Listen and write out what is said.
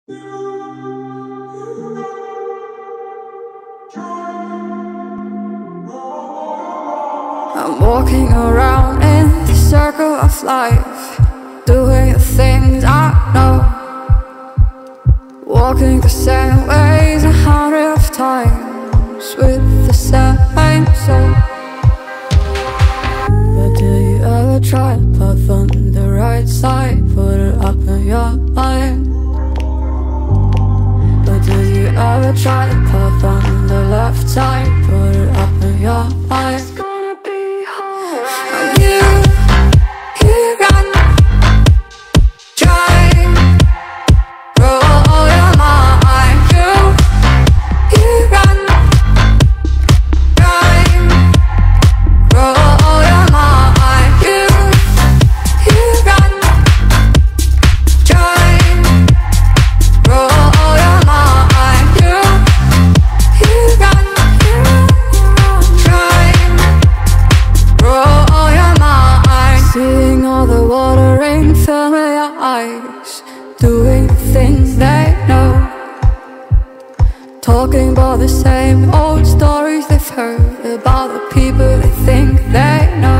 I'm walking around in the circle of life, doing the things I know, walking the same ways 100 times with the same soul. But do you ever try to path on the right side, put it up in your mind? But do you ever try to path on the left side, put it up in your mind? Doing things they know, talking about the same old stories they've heard, about the people they think they know.